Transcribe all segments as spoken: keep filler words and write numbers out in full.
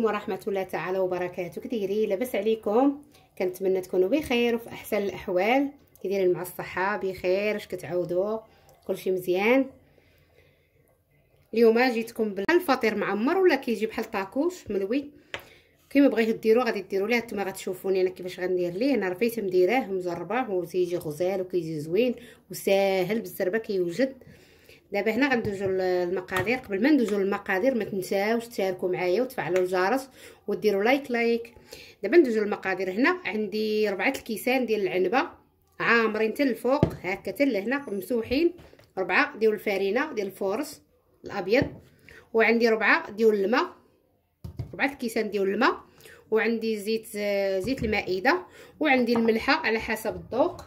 ورحمه الله تعالى وبركاته. كديري لاباس عليكم؟ كنتمنى تكونوا بخير وفي احسن الاحوال. كديرين مع الصحه بخير؟ اش كتعاودوا؟ كلشي مزيان؟ اليوم جيتكم بالفطير معمر ولا كيجي بحال طاكوش ملوي. كيما بغيتو ديروا غادي ديروا ليه. نتوما غتشوفوني انا كيفاش غندير ليه. انا رفيت مديراه ومجرباه وتيجي غزال وكيجي زوين وساهل بالزربه كيوجد. دابا هنا غندوزو المقادير. قبل ما ندوزو المقادير ما تنساوش تشاركوا معايا وتفعلوا الجرس وديروا لايك لايك. دابا ندوزو المقادير. هنا عندي ربعة الكيسان ديال العنبه عامرين حتى الفوق هكا حتى لهنا ممسوحين. ربعه ديال الفرينه ديال الفورس الابيض، وعندي ربعه ديال الماء، ربعة الكيسان ديال الماء، وعندي زيت زيت المائده، وعندي الملحه على حسب الذوق،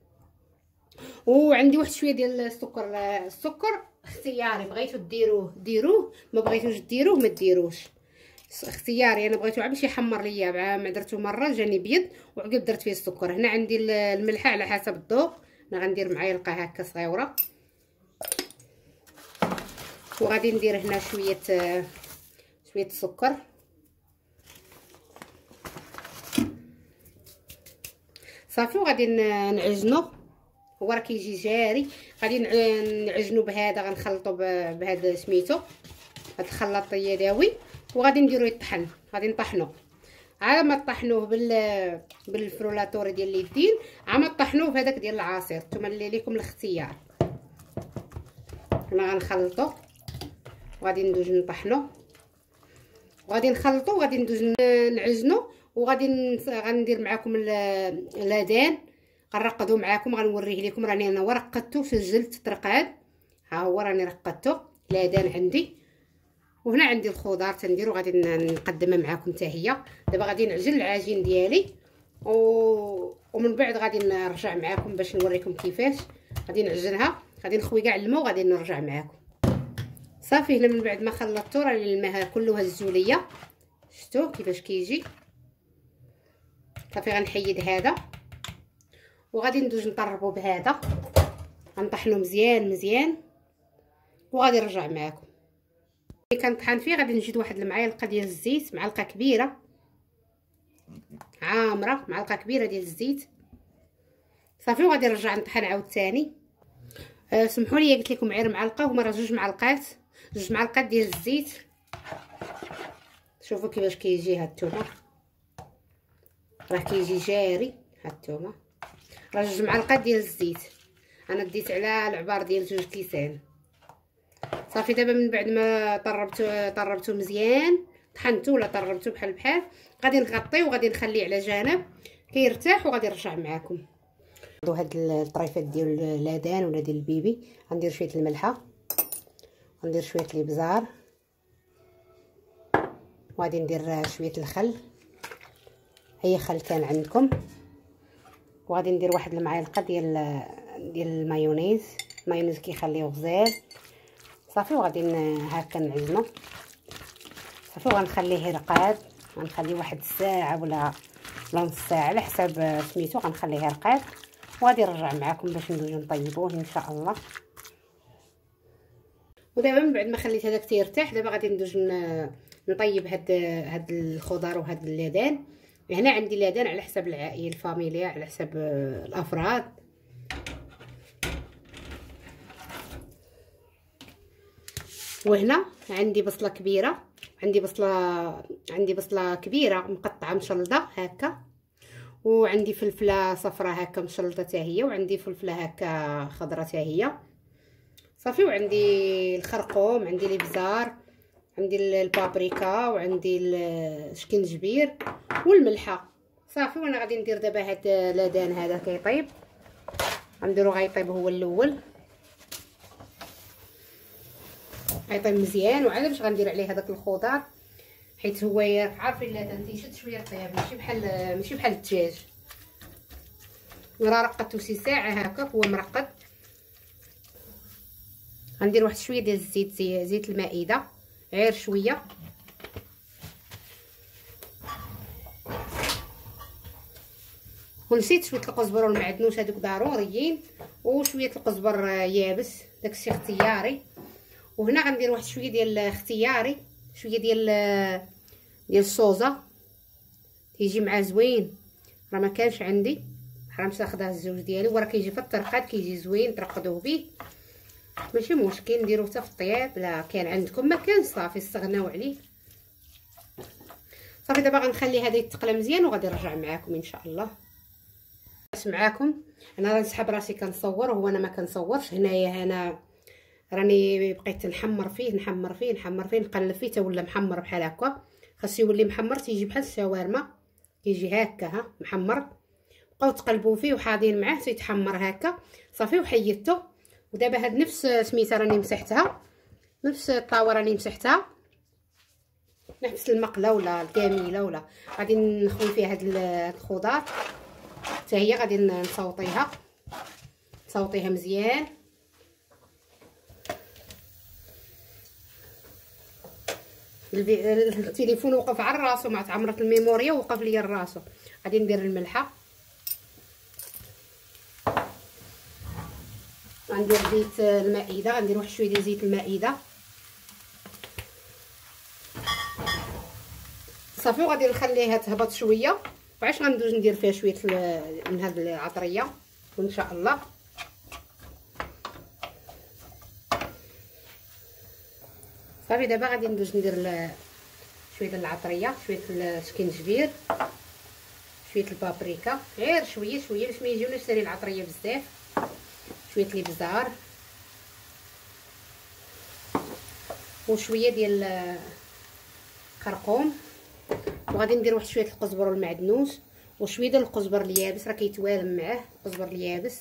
وعندي واحد شويه ديال السكر. السكر اختياري، بغيتو ديروه ديروه، ما بغيتوش ديروه ما ديروش، اختياري. انا بغيتو باش يحمر ليا، ما درتو مره جاني بيض وعقب درت فيه السكر. هنا عندي الملحه على حسب الذوق. انا غندير معايا هكا صغيره، وغادي ندير هنا شويه شويه السكر. صافي وغادي نعجنو. هو راه كيجي جاري. غادي نعجنو بهذا، غنخلطو بهذا سميتو هاد الخلاط اليدوي، وغادي نديرو يطحن. غادي نطحنوه على ما طحنوه بال بالفرولاتوري ديال اليدين، على ما طحنوه بهذاك ديال العصير. نتوما اللي ليكم الاختيار. هنا غنخلطو وغادي ندوز نطحنو، وغادي نخلطو وغادي ندوز نعجنو، وغادي غندير معكم اللادان. غنرقدو معاكم، غنوريه لكم. راني انا ورقدتو سجلت الترقاد. ها هو راني رقدتو لادان عندي. وهنا عندي الخضار تنديرو، غادي نقدمها معاكم حتى هي. دابا غادي نعجن العجين ديالي و... ومن بعد غادي نرجع معاكم باش نوريكم كيفاش غادي نعجنها. غادي نخوي كاع الماء وغادي نرجع معاكم. صافي هنا من بعد ما خلطتو راني الماء كله هزو ليا. شفتوا كيفاش كيجي؟ صافي غنحيد هذا وغادي ندوز نطربو بهذا. غنطحنو مزيان مزيان وغادي نرجع معاكم. اللي كنطحن فيه غادي نجيب واحد المعالقه ديال الزيت، معلقه كبيره عامره، معلقه كبيره ديال الزيت. صافي وغادي نرجع نطحن عاوتاني. أه سمحوا لي قلت لكم غير معلقه، هما راه جوج معلقات، جوج معلقات ديال الزيت. شوفوا كيفاش كيجي هاد الثومه، راه كيجي جاري. هاد الثومه راه جوج معلقات ديال الزيت. انا ديت على العبار ديال جوج كيسان. صافي دابا من بعد ما طربتو طربتو مزيان، طحنتو ولا طربتو بحال بحال، غادي نغطيه وغادي نخليه على جنب كيرتاح، وغادي نرجع معاكم. هاد الطريفات ديال اللادان ولا ديال البيبي. غندير شويه الملحه، غندير شويه الابزار، وغادي ندير شويه الخل، اي خل كان عندكم، وغادي ندير واحد المعالقه ديال ديال المايونيز. المايونيز كيخليه غزال. صافي وغادي هكا نعجنو. صافي وغنخليه يرقاد. غنخليه واحد الساعه ولا ولا نص ساعه على حساب سميتو. غنخليه يرقاد وغادي نرجع معكم باش ندوزو نطيبوه ان شاء الله. ودابا من بعد ما خليت هذاك تيرتاح، دابا غادي ندوز نطيب هاد هاد الخضار وهاد اللادان. هنا عندي لادان على حساب العائله الفاميليا، على حساب الافراد. وهنا عندي بصله كبيره، عندي بصله عندي بصله كبيره مقطعه مشلضه هكا، وعندي فلفله صفراء هكا مشلطه حتى هي، وعندي فلفله هكا خضراء حتى هي. صافي وعندي الخرقوم، عندي الابزار، عندي البابريكا، وعندي الشكنجبير والملحه. صافي وانا غادي ندير دابا هاد لادان هذا كيطيب. غنديرو غيطيب هو الاول، غيطيب مزيان. وعاد باش غندير عليه هذاك الخضار، حيت هو عارفين اللادان تيشد شويه الطياب، ماشي بحال ماشي بحال الدجاج. راه رقدتو شي ساعه هكا هو مرقد. غندير واحد شويه ديال الزيت، زيت المائده، غير شويه. ونسيت شويه القزبر والمعدنوس هذوك ضروريين، وشويه القزبر يابس داكشي اختياري. وهنا غندير واحد شويه ديال اختياري، شويه ديال ديال الصوزه كيجي معاه زوين، راه ما كانش عندي حرام ناخذها الزوج ديالي، وراه كيجي في الطرقات كيجي زوين ترقدوه به ماشي مشكل. نديروه حتى في الطياب، لا كان عندكم ما كان صافي استغناو عليه. صافي دابا غنخلي هذا يتقلى مزيان وغادي نرجع معاكم ان شاء الله. معاكم انا غنسحب راسي كنصور وهو انا ما كنصورش. هنايا انا راني بقيت نحمر فيه نحمر فيه نحمر فيه نقلب فيه حتى ولا محمر بحال هكا. خاصو يولي محمر تيجي بحال الشاورما كيجي هكا ها محمر. بقاو تقلبوا فيه وحاضين معاه تيتحمر هكا صافي وحيدته. ودابا هاد نفس سميتها راني مسحتها، نفس الطاوه راني مسحتها، نفس المقله ولا الكاميله ولا غادي نخوي فيها هاد الخضار حتى هي غادي نصوطيها نصوطيها مزيان. التليفون وقف على راسو مع تعمرت الميموريا وقف ليا راسو. غادي ندير الملحه، غندير زيت المائده، غندير واحد شويه ديال زيت المائده صافي. وغادي نخليها تهبط شويه وعاش غندوز ندير فيها شويه من هاد العطريه وان شاء الله. صافي دابا غادي ندوز ندير شويه ديال العطريه، شويه السكينجبير، شويه البابريكا، غير شويه شويه باش ما يجيوناش ساري العطريه بزاف، شويه الابزار وشويه ديال الكرقوم. وغادي ندير واحد شويه القزبر والمعدنوس وشويه ديال القزبر اليابس، راه كيتوالم معاه القزبر اليابس.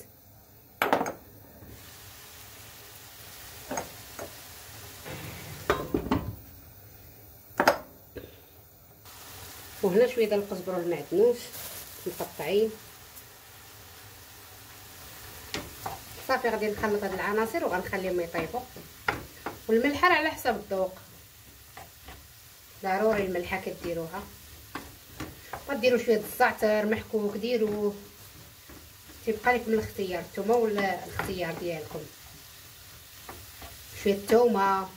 وهنا شويه ديال القزبر والمعدنوس مقطعين. صافي غادي نخلط هاد العناصر وغنخليهم يطيبوا. والملحه على حسب الذوق، ضروري الملحه كديروها. غديروا شويه الزعتر محكوك ديروه، تيبقى لكم الاختيار، نتوما ولا الاختيار ديالكم. شويه الثومه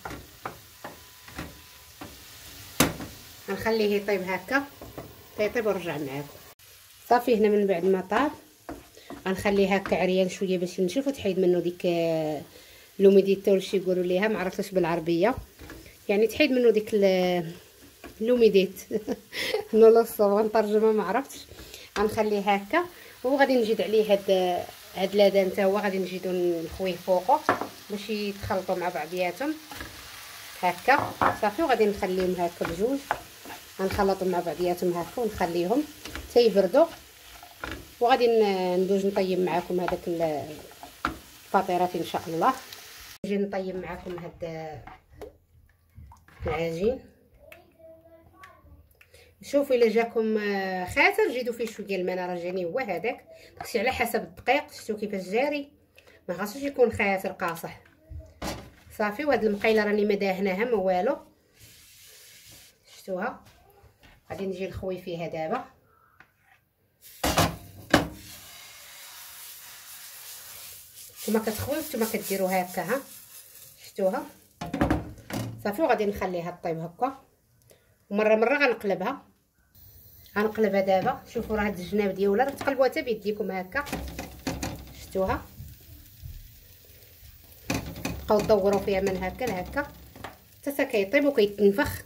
غنخليه يطيب هكا يطيب ونرجع معاكم. صافي هنا من بعد ما طاب غنخليه هكا عريان شويه باش ينشف وتحيد منه ديك لوميديتا ولا شي يقولوا ليها ما عرفتش بالعربيه، يعني تحيد منه ديك لوميديت انا لا صوب نترجمها ما عرفتش. غنخليه هكا وغادي نزيد عليه هاد هاد لادان حتى هو غادي نزيدو نخويه فوقه باش يتخلطوا مع بعضياتهم هكا صافي. وغادي نخليهم هكا بجوج غنخلطهم مع بعضياتهم هكا ونخليهم حتى يبردوا. وغادي ندوز نطيب معكم هذاك الفطيرات ان شاء الله. نجي نطيب معكم هاد العجين. شوفوا الا جاكم خاسر جيدوا فيه شويه الماء، راه جاني هو هذاك داكشي على حسب الدقيق. شفتوا كيفاش جاري، ما خاصوش يكون خاسر قاصح صافي. وهاد المقيله راني ما داهناها ما والو، شفتوها. غادي نجي نخوي فيها دابا. نتوما كتخويو نتوما كديروها هكا ها، شفتوها صافي. وغادي نخليها طيب هكا ومره مره غنقلبها غنقلبها دابا. شوفوا راه هاد الجناب ديالها راه تقلبوها حتى بيديكم هكا، شفتوها. بقاو تدوروا فيها من هكا لهكا حتى كيطيب وكيتنفخ.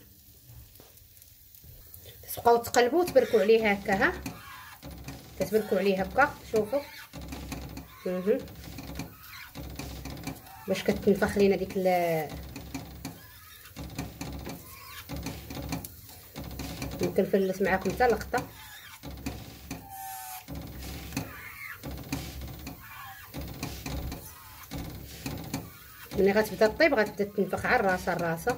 تبقاو تقلبوا وتبركوا عليه هكا ها، كتبركوا عليه هكا شوفوا اها باش كتنفخ لينا ديك ال يمكن فلت معاكم حتى لقطه. ملي غتبدا طيب غتبدا تنفخ على راسها راسها.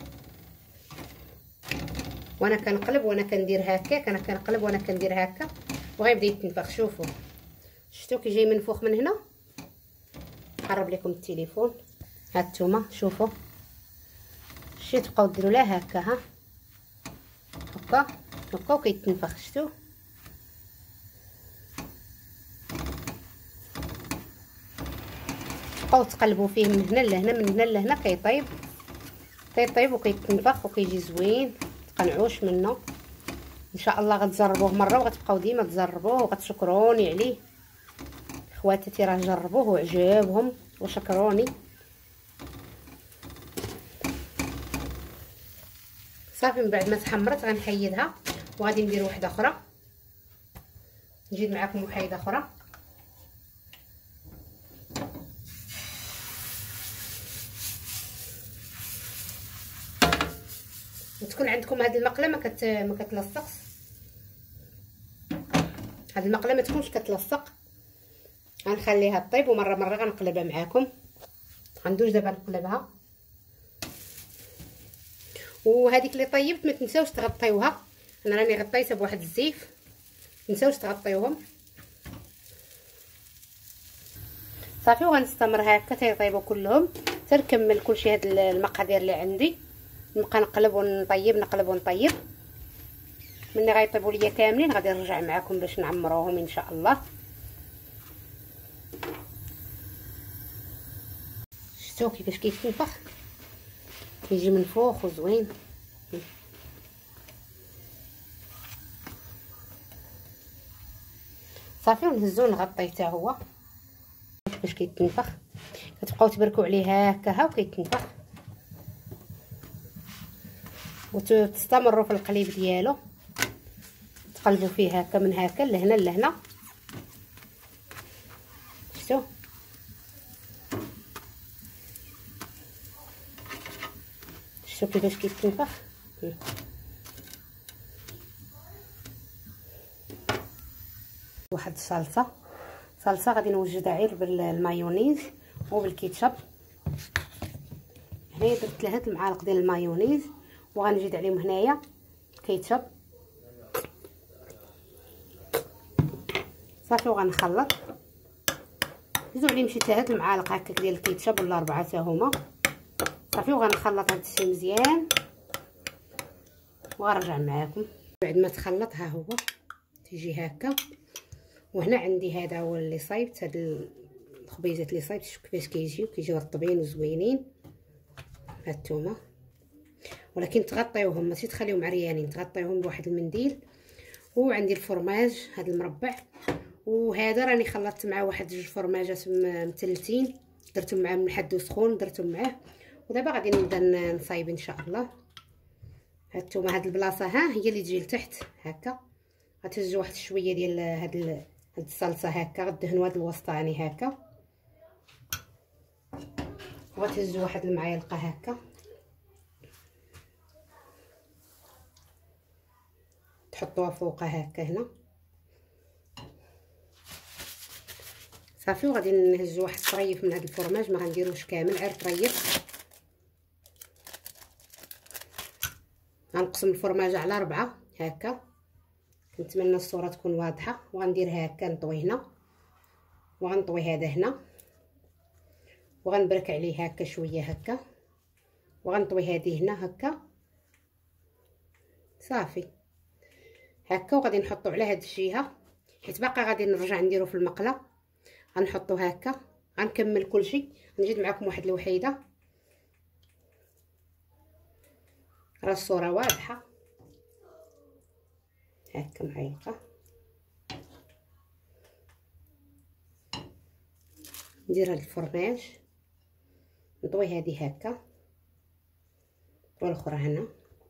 وانا كنقلب وانا كندير هكاك، انا كنقلب وانا كندير هكا وغيبدا يتنفخ. شوفوا شفتوا كي جاي منفوخ من هنا. نقرب لكم التليفون. هانتوما شوفوا شتي تبقاو ديروا لها هكا ها هكا هكا وكيتنفخ. شفتوا تبقاو تقلبوا فيه من هنا لهنا من هنا لهنا كيطيب كيطيب وكيتنفخ وكيجي زوين تقنعوش منه ان شاء الله. غتجربوه مره وغتبقاو ديما تجربوه وغتشكروني عليه. خواتاتي راه جربوه وعجبهم وشكروني. صافي من بعد ما تحمرت غنحيدها وغادي ندير واحده اخرى. نجيب معكم وحيده اخرى. وتكون عندكم هذه المقله ما كت ما كتلصقش. هذه المقله ما تكونش كتلصق. غنخليها طيب ومره مره غنقلبها معاكم. غندوز دابا نقلبها. وهذيك اللي طيبت ما تنساوش تغطيوها. انا راني غطيتها بواحد الزيف، ما تنساوش تغطيوهم. صافي وغنستمر هكا تيطيبوا كلهم حتى نكمل كلشي. هاد المقادير اللي عندي نبقى نقلب ونطيب نقلب ونطيب. ملي غيطيبوا ليا كاملين غادي نرجع معكم باش نعمروهم ان شاء الله. شفتوا كيفاش كيتنفخ، كيجي منفوخ وزوين. صافي ونهزو نغطيه حتى هو باش كيتنفخ. كتبقاو تبركوا عليه هكا ها وكيتنفخ، وتستمروا في القليب ديالو. تقلبوا فيه هكا من هكا لهنا لهنا. شفتوا شفتوا كيفاش كيتنفخ. واحد الصلصه صلصه غادي نوجدها غير بالمايونيز وبالكيتشاب. هنايا درت ثلاثه المعالق ديال المايونيز وغنزيد عليهم هنايا الكيتشاب. صافي وغنخلط. زيدوا عليهم شي ثلاثه المعالق هكاك ديال الكيتشاب ولا اربعه حتى هما. صافي وغنخلط هاد الشيء مزيان وغنرجع معاكم بعد ما تخلط. ها هو تيجي هكا. وهنا عندي هذا هو اللي صايبت، هاد الخبيزات اللي صايبت. شوفوا كيفاش كيجيو كيجيو رطبين وزوينين هانتوما. ولكن تغطيوهم ماشي تخليهم عريانين، تغطيوهم بواحد المنديل. وعندي الفرماج هذا المربع، وهذا راني خلطت معاه واحد جوج فرماجات مثلثين درتهم معاه من حد وسخون درتهم معاه. ودابا غادي نبدا نصايب ان شاء الله. هانتوما هاد البلاصه ها هي اللي تجي لتحت هكا. غتهزوا واحد شويه ديال هاد هاد الصلصه هكا، غدهنوا هاد الوسطاني هكا، وغتهزوا واحد المعالقه هكا تحطوها فوقها هكا هنا. صافي وغادي نهزوا واحد طريف من هاد الفرماج، ما غنديروش كامل غير طريف. غنقسم الفرماج على ربعة هكا. كنتمنى الصوره تكون واضحه. وغندير هكا نطوي هنا وغنطوي هذا هنا وغنبرك عليه هكا شويه هكا وغنطوي هذه هنا هكا. صافي هكا. وغادي نحطو على هاد الجهه حيت باقي غادي نرجع نديرو في المقله. غنحطو هكا. غنكمل كلشي. نجيب معكم واحد الوحيده راه الصوره واضحه هكا معلقه. ندير هاد الفرماج نطوي هذه هكا والاخرى هنا،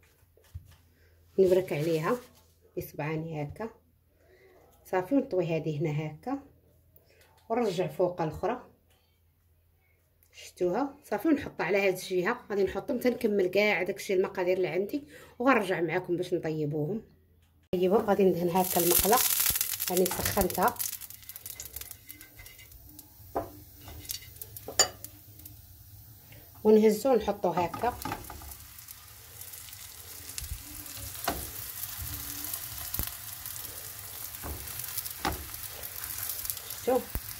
نبرك عليها بصبعاني هكا. صافي ونطوي هذه هنا هكا ونرجع فوق الاخرى. شفتوها؟ صافي ونحطها على هذه الجهه. غادي نحطهم حتى نكمل كاع داكشي المقادير اللي عندي وغنرجع معكم باش نطيبوهم. طيبوا غادي ندهن هكا المقله راني سخنتها. ونهزو ونحطو هكا. شفتو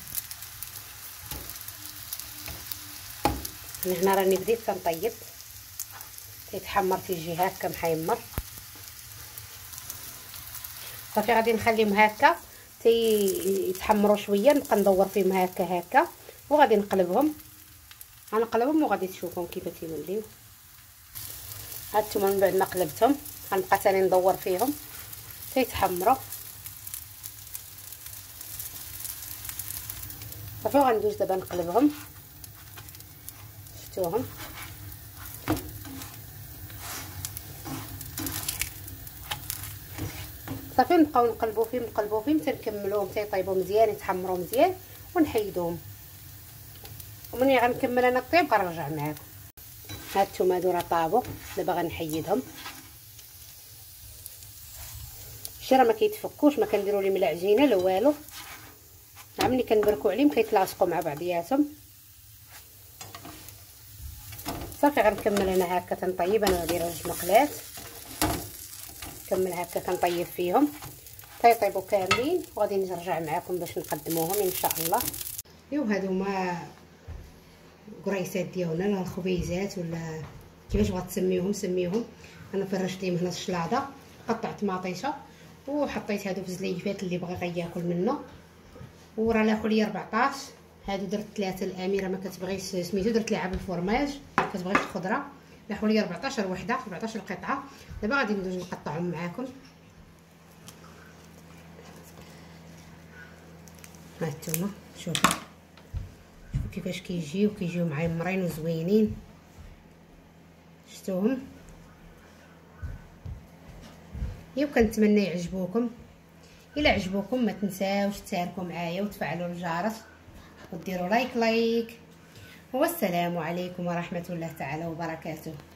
هنا راني بديت كنطيب تيتحمر تيجي هكا محيمر. صافي غادي نخليهم هكا تيتحمروا شويه. نبقى ندور فيهم هكا هكا وغادي نقلبهم. غنقلبهم وغادي تشوفهم كيف تيوليو. هانتوما من بعد ما قلبتهم غنبقى تاني ندور فيهم تيتحمروا صافي. وغندوز دابا نقلبهم، شفتوهم صافي. نبقاو نقلبو فيهم نقلبو فيهم تنكملوهم تيطيبوا مزيان يتحمروا مزيان ونحيدوهم. ومني غنكمل انا الطيب غنرجع معاكم. هاد الثومه هادو راه طابوا، دابا غنحيدهم. شي راه ما كيتفكوش، ما كنديروا لهم لا عجينه لا والو، مع ملي كنبركوا عليهم كيتلاصقوا مع بعضياتهم. صافي غنكمل انا هكا تنطيب انا ندير جوج مقلات، كمل هكا كنطيب فيهم تيطيبوا كاملين وغادي نرجع معكم باش نقدموهم ان شاء الله. ايوا هادو هما قريصات ديالنا ولا الخبيزات ولا كيفاش بغات تسميوهم سميوهم. انا فرشت ليهم هنا الشلاضه، قطعت مطيشه وحطيت هادو في الزليفات اللي بغى غياكل منه. وراه لاحو لي أربعطاش، هادو درت ثلاثه الاميره ما كتبغيش سميتو، درت ليها بالفرماج ما كتبغيش الخضره، لاحو لي أربعطاش وحده أربعطاش القطعه. دابا غادي ندوز نقطعهم معاكم. ها انتما شوفوا شوفوا كيفاش كيجيو كيجيو معمرين وزوينين، شفتوهم. يا كنتمنى يعجبوكم. الا عجبوكم ما تنساوش تشاركوا معايا وتفعلوا الجرس وديروا لايك لايك. والسلام عليكم ورحمه الله تعالى وبركاته.